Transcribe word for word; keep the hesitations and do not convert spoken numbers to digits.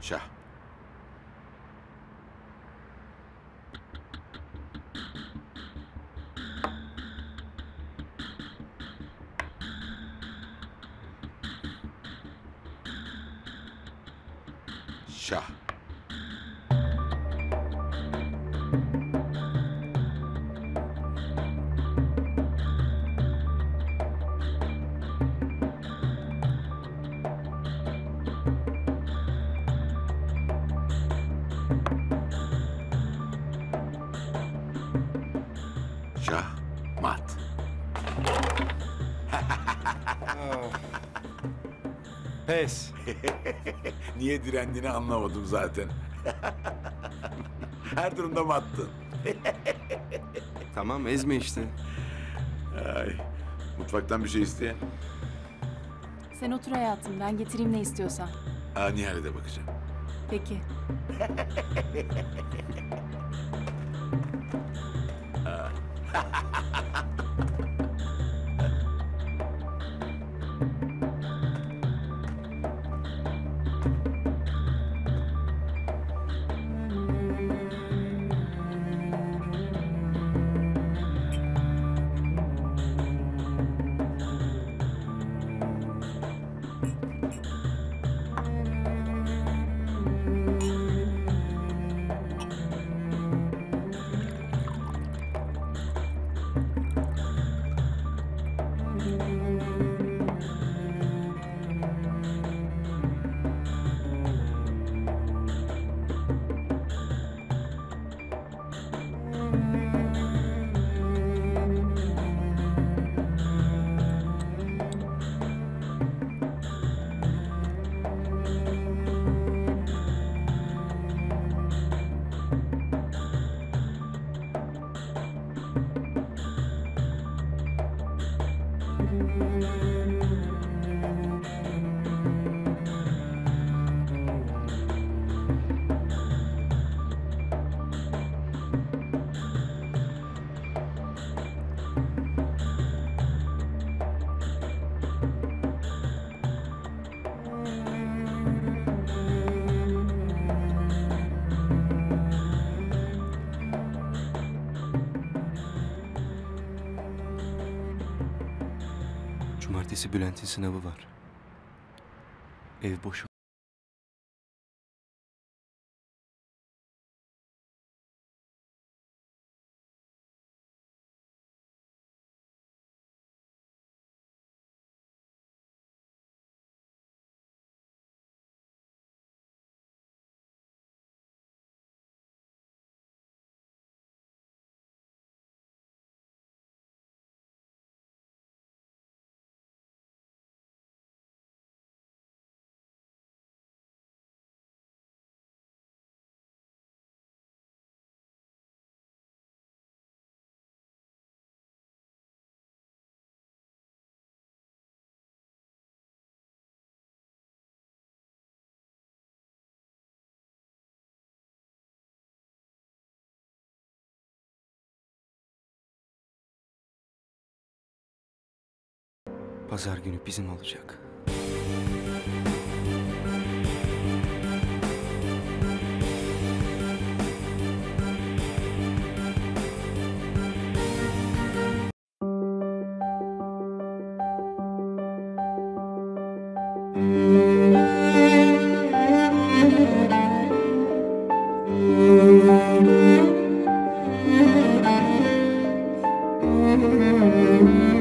Şah. Şah. Şah, mat. Pes. Niye direndiğini anlamadım zaten. Her durumda mattın. Tamam, ezme işte. Ay, mutfaktan bir şey isteyen. Sen otur hayatım, ben getireyim ne istiyorsan. Aa, Nihal'e de bakacağım. Peki. Cumartesi Bülent'in sınavı var. Ev boş. Pazar günü bizim olacak. Müzik